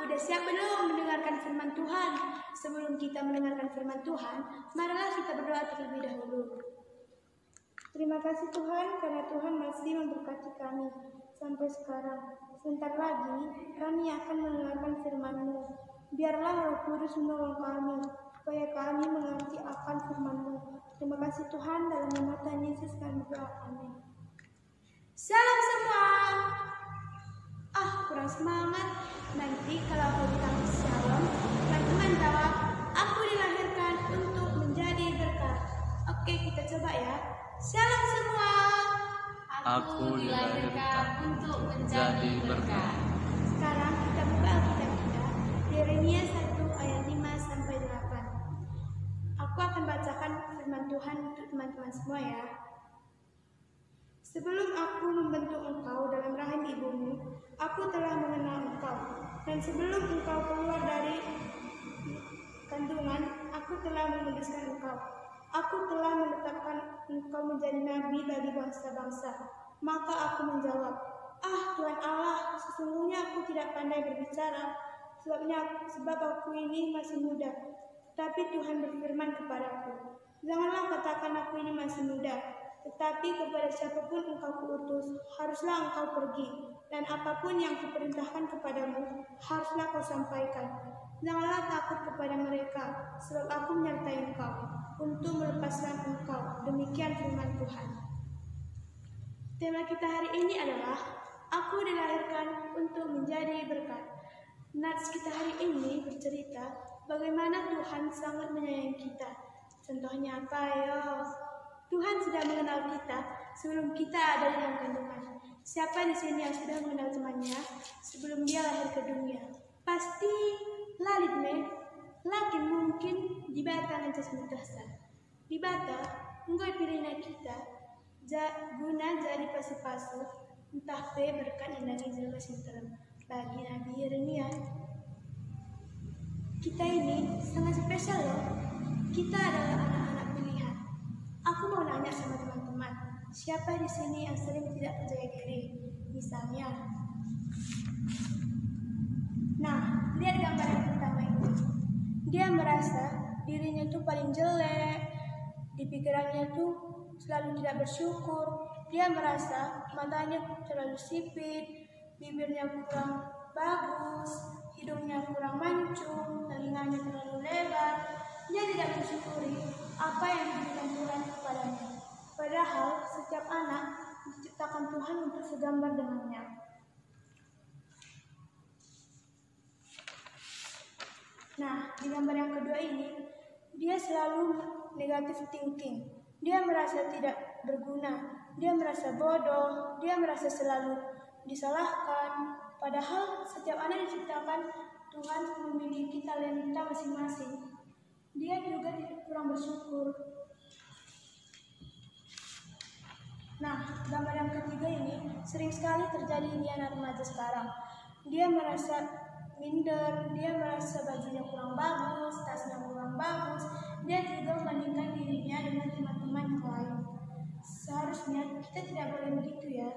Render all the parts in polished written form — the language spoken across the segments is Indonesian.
udah siap belum mendengarkan firman Tuhan? Sebelum kita mendengarkan firman Tuhan, marilah kita berdoa terlebih dahulu. Terima kasih Tuhan karena Tuhan masih memberkati kami sampai sekarang. Sebentar lagi kami akan mendengarkan firman-Mu. Biarlah Roh Kudus menolong kami supaya kami mengerti akan firman-Mu. Terima kasih Tuhan, dalam nama Tuhan Yesus kami berdoa. Amin. Salam semua. Kurang semangat. Nanti kalau aku bilang shalom, teman-teman jawab, aku dilahirkan untuk menjadi berkat. Oke, kita coba ya. Shalom semua. Aku dilahirkan untuk menjadi berkat. Sekarang kita buka Alkitab kita, Yeremia 1 ayat 5 sampai 8. Aku akan bacakan firman Tuhan untuk teman-teman semua ya. Sebelum aku membentuk engkau dalam rahim ibumu, aku telah mengenal engkau. Dan sebelum engkau keluar dari kandungan, aku telah menguduskan engkau. Aku telah menetapkan engkau menjadi nabi bagi bangsa-bangsa. Maka aku menjawab, Tuhan Allah, sesungguhnya aku tidak pandai berbicara, sebab aku ini masih muda. Tetapi Tuhan berfirman kepadaku, janganlah katakan aku ini masih muda, tetapi kepada siapapun engkau kuutus, haruslah engkau pergi, dan apapun yang kuperintahkan kepadamu, haruslah kau sampaikan. Janganlah takut kepada mereka, sebab aku menyertai engkau, untuk melepaskan engkau. Demikian firman Tuhan. Tema kita hari ini adalah, aku dilahirkan untuk menjadi berkat. Nats kita hari ini bercerita bagaimana Tuhan sangat menyayangi kita. Contohnya apa ya? Tuhan sudah mengenal kita sebelum kita ada di dalam kandungan. Siapa di sini yang sudah mengenal temannya sebelum dia lahir ke dunia? Pasti lalit lakin mungkin di bata nanti semutasa. Di bata, enggak pilihnya kita guna jadi pasu-pasu entah pe berkat yang dari jelma sinterem bagi Nabi Yeremia. Kita ini sangat spesial loh. Kita adalah anak-anak pilihan. Aku mau nanya sama teman-teman, siapa di sini yang sering tidak percaya diri? Misalnya, nah, lihat gambar yang pertama ini. Dia merasa dirinya tuh paling jelek, di pikirannya tuh selalu tidak bersyukur. Dia merasa matanya terlalu sipit, bibirnya kurang bagus, hidungnya kurang mancung, telinganya terlalu lebar. Dia tidak mensyukuri apa yang diberikan Tuhan kepadanya. Padahal setiap anak diciptakan Tuhan untuk segambar dengannya. Nah, di gambar yang kedua ini, dia selalu negative thinking. Dia merasa tidak berguna, dia merasa bodoh, dia merasa selalu disalahkan. Padahal setiap anak diciptakan Tuhan memiliki talenta masing-masing. Dia juga tidak kurang bersyukur. Nah, gambar yang ketiga ini sering sekali terjadi di anak remaja sekarang. Dia merasa minder, dia merasa bajunya kurang bagus, tasnya kurang bagus. Dia juga membandingkan dirinya dengan teman-teman yang lain. Seharusnya kita tidak boleh begitu ya.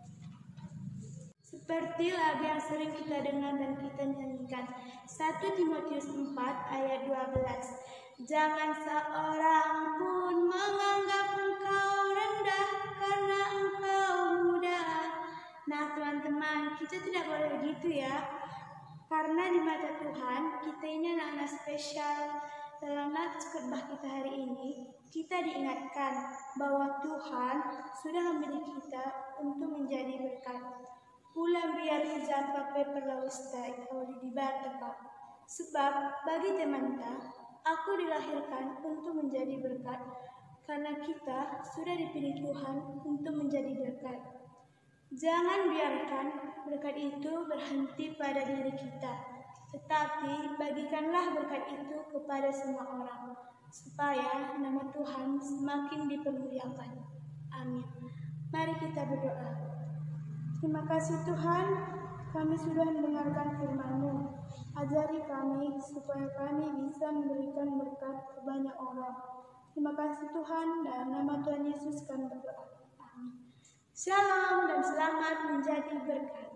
Seperti lagu yang sering kita dengar dan kita nyanyikan, 1 Timotius 4 ayat 12. Jangan seorang pun menganggap engkau rendah karena engkau muda. Nah teman-teman, kita tidak boleh begitu ya. Karena di mata Tuhan, kita ini anak-anak spesial. Dalam nats khotbah kita hari ini, kita diingatkan bahwa Tuhan sudah memilih kita untuk menjadi berkat. Pulang biar hujan pakai perlausta ikawali di tempat. Sebab bagi teman-teman, aku dilahirkan untuk menjadi berkat. Karena kita sudah dipilih Tuhan untuk menjadi berkat. Jangan biarkan berkat itu berhenti pada diri kita, tetapi bagikanlah berkat itu kepada semua orang, supaya nama Tuhan semakin dipermuliakan. Amin. Mari kita berdoa. Terima kasih Tuhan, kami sudah mendengarkan firman-Mu. Ajari kami supaya kami bisa memberikan berkat ke banyak orang. Terima kasih Tuhan, dalam nama Tuhan Yesus kami berdoa. Amin. Shalom dan selamat menjadi berkat.